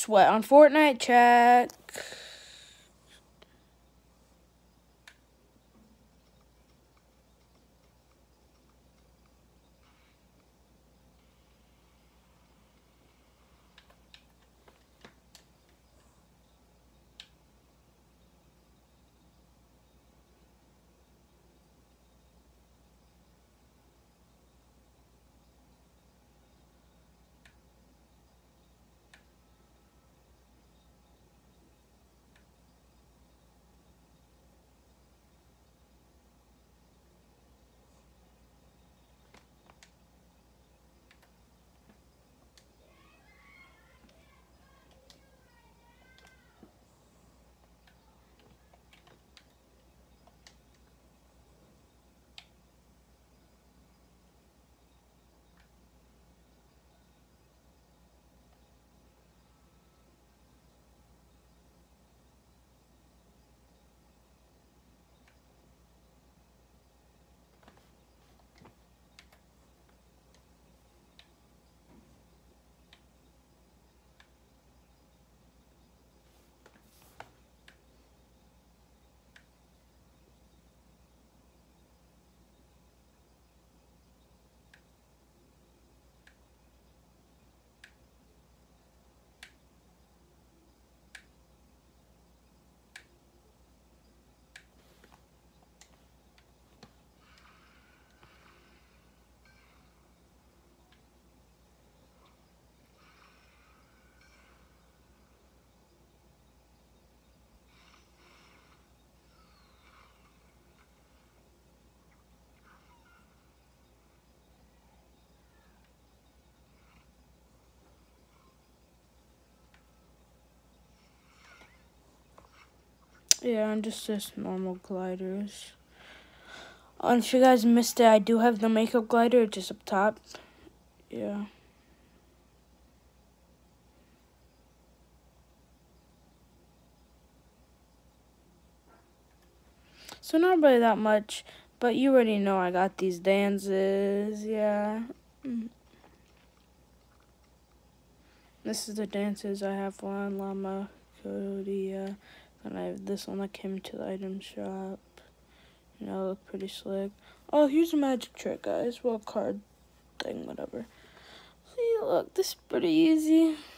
Sweat on Fortnite, check. Yeah, and just normal gliders. And if you guys missed it, I do have the makeup glider just up top. Yeah. So not really that much, but you already know I got these dances, yeah. This is the dances. I have one, llama, Cody, yeah. And I have this one that came to the item shop. You know, look pretty slick. Oh, here's a magic trick, guys. Well, card thing, whatever. See, look, this is pretty easy.